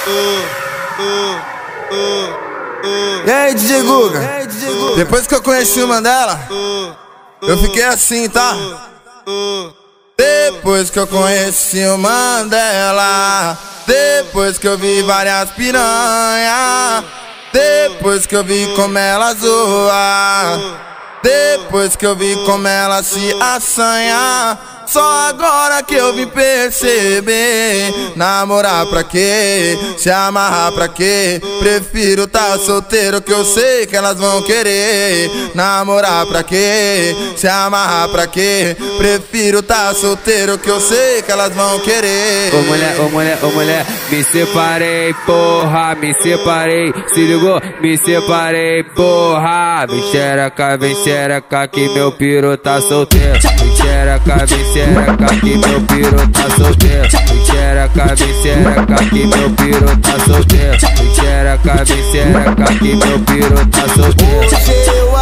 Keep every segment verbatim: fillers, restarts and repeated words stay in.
E aí, D J Guga? Depois que eu conheci o Mandela, eu fiquei assim, tá? Depois que eu conheci o Mandela, depois que eu vi várias piranha, depois que eu vi como ela zoa, depois que eu vi como ela se assanha, só agora que eu vim perceber. Namorar pra quê? Se amarrar pra quê? Prefiro tá solteiro que eu sei que elas vão querer. Namorar pra quê? Se amarrar pra quê? Prefiro tá solteiro que eu sei que elas vão querer. Ô mulher, ô mulher, ô mulher, me separei, porra, me separei. Se ligou? Me separei, porra. Vem xereca, vem xereca que meu piro tá solteiro. Vem xereca, vem xereca que meu piro tá solteiro. Vem xereca, vem xereca que meu piro tá solteiro. Vem xereca, vem xereca que meu piro tá solteiro. Hoje eu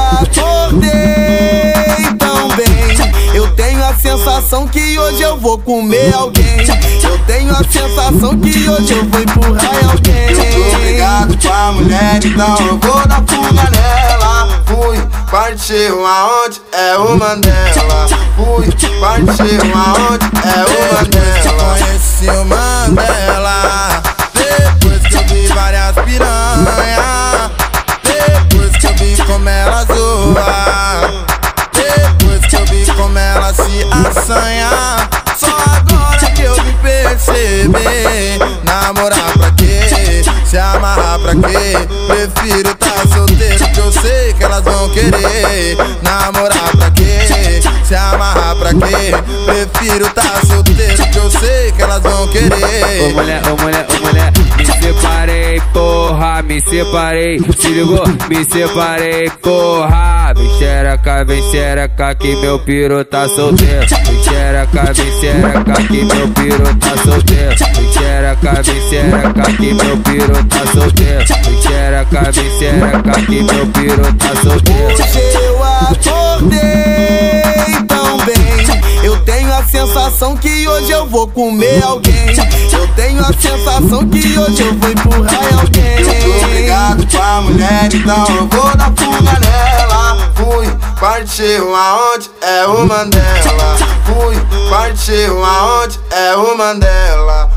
acordei tão bem, eu tenho a sensação que hoje eu vou comer alguém. Eu tenho a sensação que hoje eu vou empurrar alguém. Eu tô ligado com a mulher, então eu vou dar fuga nela. Fui, partiu aonde? É o Mandela. Fui, partiu aonde? É o Mandela. Conheci o Mandela depois que eu vi várias piranha, depois que eu vi como ela zoa, depois que eu vi como ela se assanha, só agora que eu vim perceber. Namorar pra quê? Se amarrar pra quê? Prefiro tá solteiro que eu sei que elas vão querer. Namorar pra quê? Se amarrar pra quê? Prefiro tá solteiro que eu sei que elas vão querer. Ô mulher, ô mulher, ô mulher, me separei, porra, me separei. Se ligou? Me separei, porra. Vem xereca, vem xereca que meu piro tá solteiro. Vem xereca, vem xereca que meu piro tá solteiro. Vem xereca, vem xereca que meu piro tá solteiro. Vem xereca, vem xereca que meu piro tá solteiro. Hoje eu acordei tão bem, eu tenho a sensação que hoje eu vou comer alguém. Eu tenho a sensação que hoje eu vou empurrar alguém. Eu tô ligado com a mulher, então eu vou dar fuga nela. Fui, partiu aonde? É o Mandela. Fui, partiu aonde? É o Mandela.